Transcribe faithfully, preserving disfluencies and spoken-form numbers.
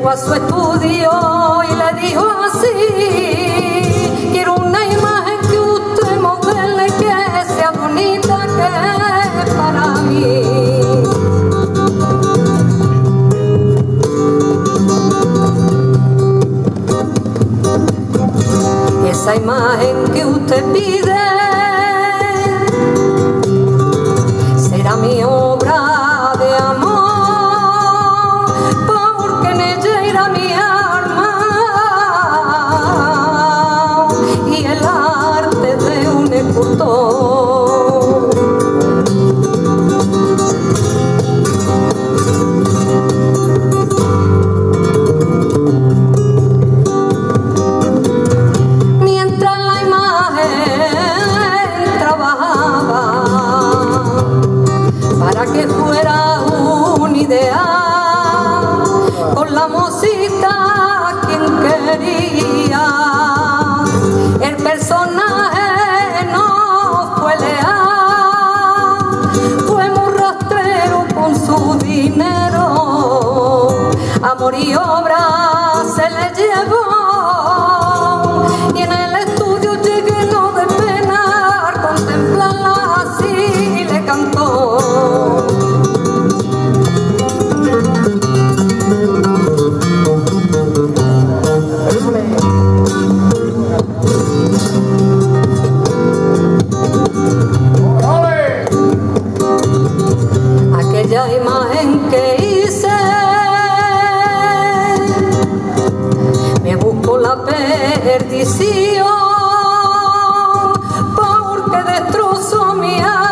llegó a su estudio y le dijo así: quiero una imagen que usted modele, que sea bonita, que es para mí. Esa imagen que usted pide será mi obra de amor, porque en ella irá mi alma y el arte de un escultor. Mientras la imagen trabajaba para que fuera un ideal, con la mocita quien quería, el personaje no fue leal, fue muy rastrero con su dinero, amor y obra se le llevó, y en el estudio lleno de pena al contemplarla así le cantó. Aquella imagen que hice me buscó la perdición, porque destrozó mi alma